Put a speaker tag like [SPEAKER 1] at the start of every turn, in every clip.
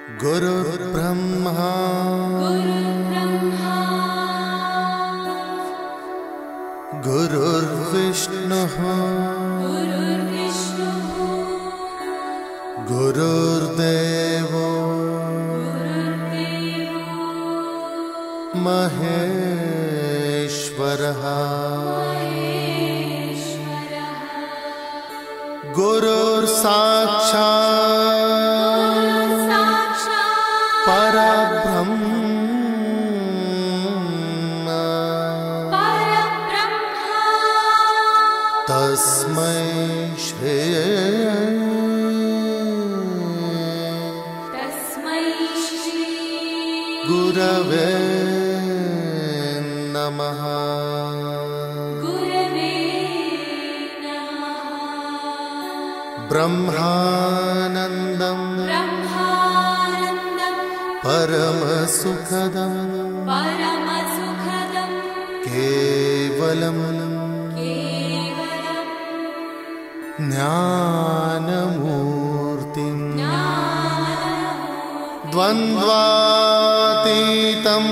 [SPEAKER 1] गुरुर्ब्रह्मा गुरुर्विष्णुः गुरुर्देवो महेश्वरः गुरुर्साक्षात् परब्रह्म तस्मै श्री गुरवे नमः। ब्रह्मानन्दं परमसुखदं केवलं ज्ञानमूर्तिं द्वन्द्वातीतं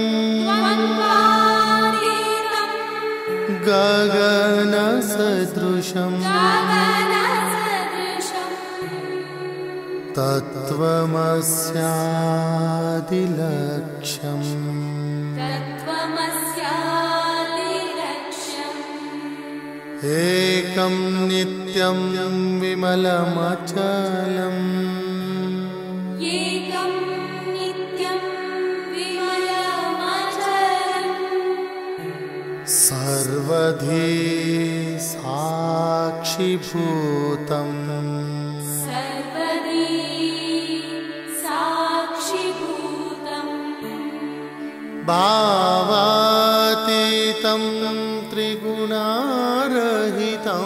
[SPEAKER 1] गगनसदृशं तत्त्वमस्यादिलक्ष्यम् एकं नित्यं विमलमचलम् सर्वधी साक्षिभूतम् भावातीतं त्रिगुणारहितं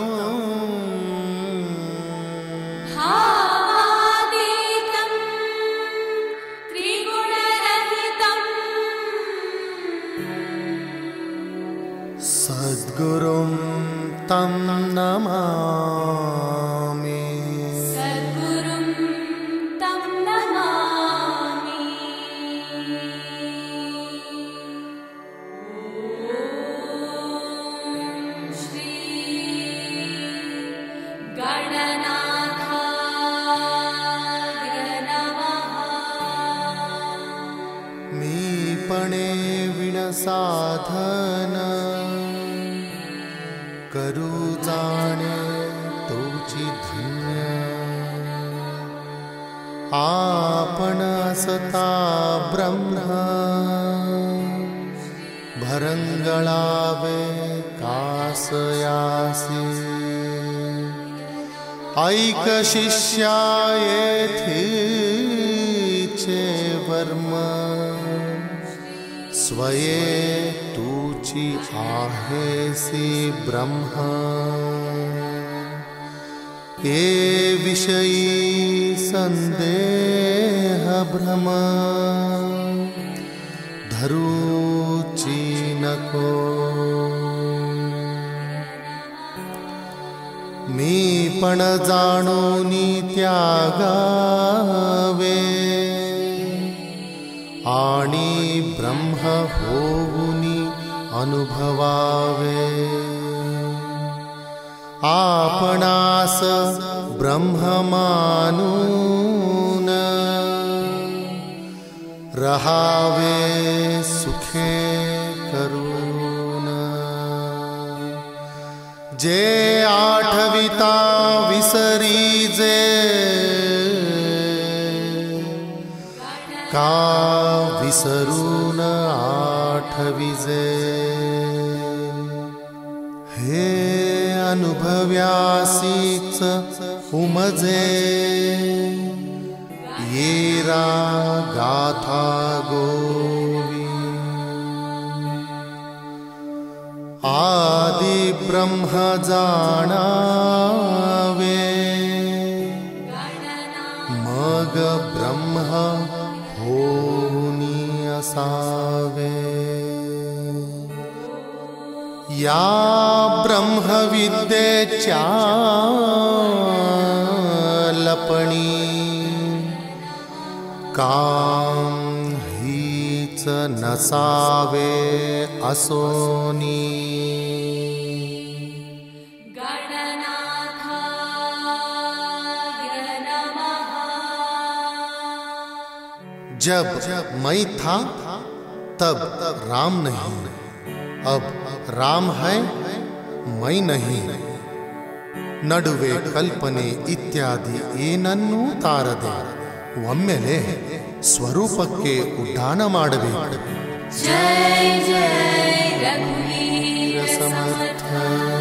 [SPEAKER 1] सद्गुरुं तं नमामि। मीपणे विणसाधन करू जाणे तोची धन्य आपण असता ब्रह्म भरंगळावे कासयासी ऐक शिष्या येथीचे वर्म स्वये तुची आहेसी ब्रह्म ये विषयी संदेह भ्रम धरूची नको मी पण जाणोनी त्यागावे आणि ब्रह्म होऊनी अनुभवावे आपणास ब्रह्म मानून रहावे सुखे करून जे आठविता विसरीजे का विसरून आठविजे हे अनुभव्यासीच उमजे येरा गाथा गोवी आदि ब्रह्म जाणावे मग ब्रह्म होनी असावे या ब्रह्मविद्येच्या लपणी कां हीच नसावे असोनी जब मैं था तब राम नहीं, अब राम है मैं नहीं. ನಡುವೆ ಕಲ್ಪನೆ ಇತ್ಯಾದಿ ಏನನ್ನೂ ತಾರದೆ ಒಮ್ಮೆಲೆ ಸ್ವರೂಪಕ್ಕೆ ಉಡ್ಡಾಣ ಮಾಡಬೇಕು. ಜೈ ಜೈ ರಘುವೀರ ಸಮರ್ಥ.